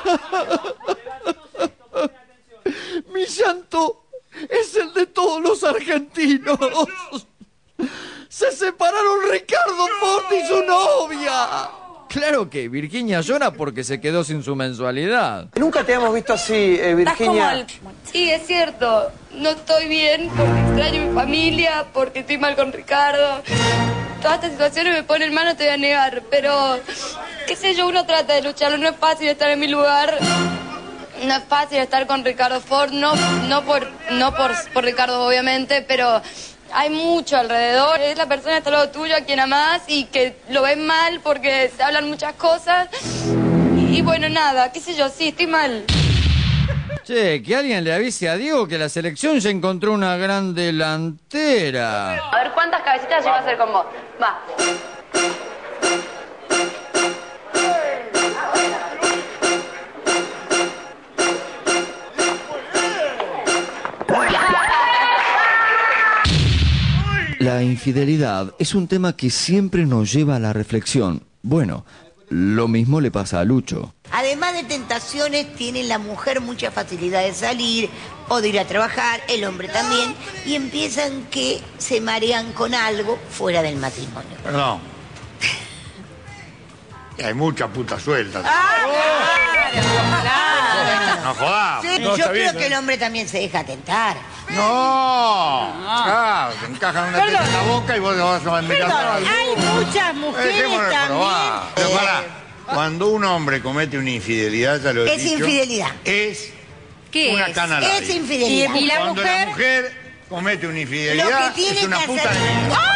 Mi llanto es el de todos los argentinos. Se separaron Ricardo Ford y su novia. Claro que Virginia llora porque se quedó sin su mensualidad. Nunca te hemos visto así, Virginia. Sí, es cierto. No estoy bien porque extraño a mi familia, porque estoy mal con Ricardo. Todas estas situaciones me ponen mal, no te voy a negar. Pero, qué sé yo, uno trata de lucharlo. No es fácil estar en mi lugar. No es fácil estar con Ricardo Ford. No por Ricardo, obviamente, pero... hay mucho alrededor, es la persona que está al lado tuyo, a quien amás y que lo ven mal porque se hablan muchas cosas. Y bueno, nada, qué sé yo, sí, estoy mal. Che, que alguien le avise a Diego que la selección ya encontró una gran delantera. A ver, ¿cuántas cabecitas llego a hacer con vos? Va. La infidelidad es un tema que siempre nos lleva a la reflexión. Bueno, lo mismo le pasa a Lucho. Además de tentaciones, tiene la mujer mucha facilidad de salir o de ir a trabajar, el hombre también, y empiezan que se marean con algo fuera del matrimonio. Perdón. Hay mucha puta suelta. No jodamos. Sí, No, yo está creo bien, que el hombre también se deja tentar. No. Claro, te encajan una teta en la boca y vos te vas a mirar. Hay muchas mujeres Dejémonos también. Pero pará, cuando un hombre comete una infidelidad, ya lo he Es dicho, infidelidad. Es ¿Qué una es? canalada. Es infidelidad. ¿Y la Cuando mujer? la mujer comete una Lo infidelidad, que tiene es una que puta hacer... de mierda.